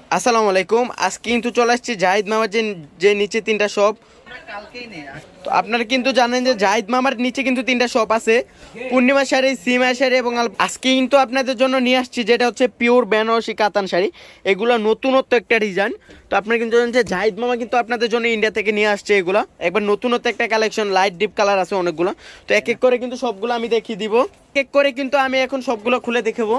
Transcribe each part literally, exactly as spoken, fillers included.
আসসালামু আলাইকুম। আজকে কিন্তু চলে আসছে জাহিদ মামার যে যে নিচে তিনটা শপ। তো আপনারা কিন্তু জানেন যে জাহিদ মামার নিচে কিন্তু তিনটা শপ আছে, পূর্ণিমা শাড়ি, সিমা শাড়ি এবং আজকে কিন্তু আপনাদের জন্য নিয়ে আসছি যেটা হচ্ছে পিওর বেনারসি কাতান শাড়ি। এগুলো নতুনত্ব একটা ডিজাইন। তো আপনারা কিন্তু জানেন যে জাহিদ মামা কিন্তু আপনাদের জন্য ইন্ডিয়া থেকে নিয়ে আসছে এগুলো একবার নতুনত্ব একটা কালেকশন, লাইট ডিপ কালার আছে অনেকগুলো। তো এক এক করে কিন্তু সবগুলো আমি দেখিয়ে দিব, এক এক করে কিন্তু আমি এখন সবগুলো খুলে দেখাবো।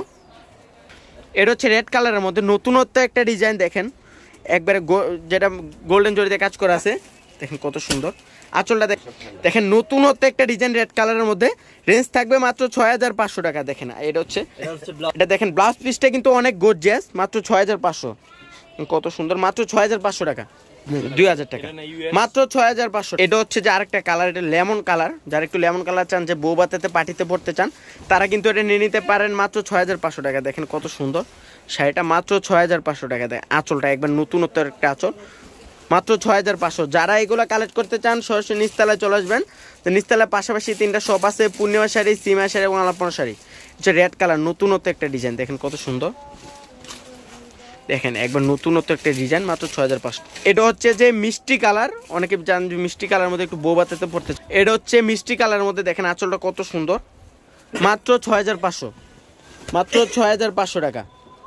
এটা হচ্ছে রেড কালারের মধ্যে নতুনত্ব একটা ডিজাইন, দেখেন একবারে যেটা গোল্ডেন জরিতে কাজ করা আছে, দেখেন কত সুন্দর আঁচলটা। দেখেন নতুনত্ব একটা ডিজাইন রেড কালারের মধ্যে, রেঞ্জ থাকবে মাত্র ছয় হাজার পাঁচশো টাকা। দেখেন এটা হচ্ছে এটা দেখেন ব্লাউজ পিসটা কিন্তু অনেক গর্জিয়াস, মাত্র ছয় হাজার পাঁচশো, কত সুন্দর, মাত্র ছয় হাজার পাঁচশো টাকা, দুই হাজার টাকা, মাত্র ছয় হাজার পাঁচশো। এটা হচ্ছে যে আরেকটা কালার, এটা লেমন কালার। যারা একটু লেমন কালার চান, যে বউ বাতাতে পার্টিতে পড়তে চান, তারা কিন্তু এটা নিয়ে নিতে পারেন মাত্র ছয় হাজার পাঁচশো টাকা। দেখেন কত সুন্দর শাড়িটা, মাত্র ছয় হাজার পাঁচশো টাকা। দেয় আঁচলটা একবার নতুনত্ব একটা আঁচল, মাত্র ছয় হাজার পাঁচশো। যারা এগুলো কালেক্ট করতে চান সরাসরি নিচতলায় চলে আসবেন। তো নিচতলার পাশাপাশি তিনটা শপ আছে, পূর্ণিমা শাড়ি, সিমা শাড়ি এবং আলাপনা শাড়ি। হচ্ছে রেড কালার নতুনত্ব একটা ডিজাইন, দেখেন কত সুন্দর, দেখেন একবার নতুনত্ব একটা ডিজাইন, মাত্র ছয় হাজার পাঁচশো। এটা হচ্ছে যে মিষ্টি কালার, অনেকে জান যে মিষ্টি কালার মধ্যে একটু বউ বাতাতে পড়তে। এটা হচ্ছে মিষ্টি কালারের মধ্যে, দেখেন আঁচলটা কত সুন্দর, মাত্র ছয় হাজার পাঁচশো, মাত্র ছয় হাজার পাঁচশো টাকা।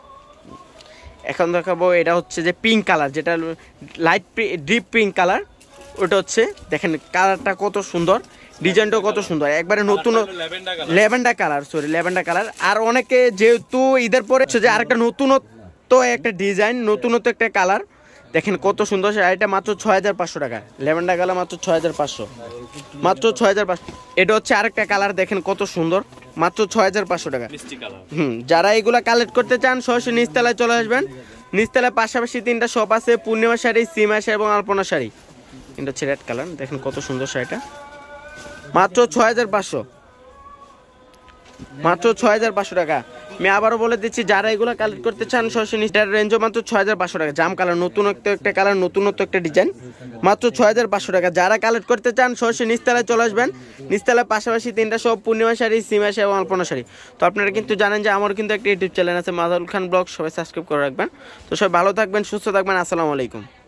এখন দেখাবো এটা হচ্ছে যে পিঙ্ক কালার, যেটা লাইট ডিপ পিঙ্ক কালার। ওটা হচ্ছে দেখেন কালারটা কত সুন্দর, ডিজাইনটাও কত সুন্দর, একবারে নতুন lavender colour, sorry lavender colour. আর অনেকে যেহেতু ঈদের পরে হচ্ছে যে আরেকটা নতুনত্ব একটা ডিজাইন, নতুনত্ব একটা কালার, দেখেন কত সুন্দর শাড়িটা, মাত্র ছয় হাজার পাঁচশো টাকা। ল্যাভেন্ডার কালার মাত্র ছয় হাজার পাঁচশো, মাত্র ছয় হাজার পাঁচশো। এটা হচ্ছে আরেকটা কালার, দেখেন কত সুন্দর, মাত্র ছয় হাজার পাঁচশো টাকা। হুম, যারা এগুলা কালেক্ট করতে চান সরাসরি নিচতলায় চলে আসবেন। নিচতলায় পাশাপাশি তিনটা শপ আছে, পূর্ণিমা শাড়ি, সিমা শাড়ি এবং আলপনা শাড়ি। এটা হচ্ছে রেড কালার, দেখেন কত সুন্দর শাড়িটা, মাত্র ছয় হাজার পাঁচশো, মাত্র ছয় হাজার পাঁচশো টাকা। আমি আবারও বলে দিচ্ছি, যারা এগুলো কালেক্ট করতে চান সরাসরি নিচটার রেঞ্জও মাত্র ছয় হাজার পাঁচশো টাকা। জাম কালার নতুনত্ব একটা কালার, নতুনত্ব একটা ডিজাইন, মাত্র ছয় হাজার পাঁচশো টাকা। যারা কালেক্ট করতে চান সরাসরি নিচতলায় চলে আসবেন। নিচতলার পাশাপাশি তিনটা সব, পূর্ণিমা শাড়ি, সিমা শাড়ি এবং আলপনা শাড়ি। তো আপনারা কিন্তু জানেন যে আমার কিন্তু একটা ইউটিউব চ্যানেল আছে মাদাউল খান ব্লগ, সবাই সাবস্ক্রাইব করে রাখবেন। তো সবাই ভালো থাকবেন, সুস্থ থাকবেন, আসসালামু আলাইকুম।